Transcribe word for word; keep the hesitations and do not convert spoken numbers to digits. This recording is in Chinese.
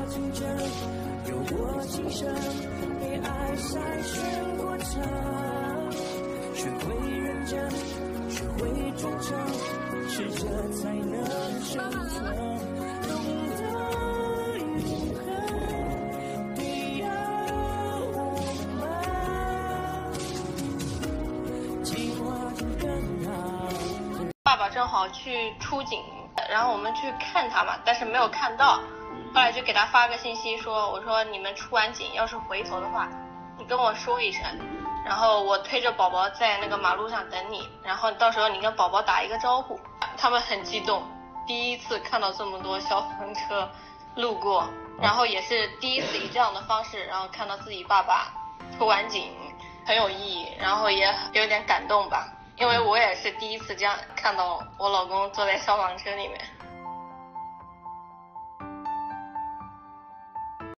青春，有我今生被爱筛选过程，学会认真，学会忠诚，适者才能生存，懂得永恒，你要我们计划中更好。 爸爸正好去出警，然后我们去看他嘛，但是没有看到。后来就给他发个信息说，我说你们出完警要是回头的话，你跟我说一声，然后我推着宝宝在那个马路上等你，然后到时候你跟宝宝打一个招呼。他们很激动，第一次看到这么多消防车路过，然后也是第一次以这样的方式，然后看到自己爸爸出完警，很有意义，然后也有点感动吧，因为我也是第一次这样看到我老公坐在消防车里面。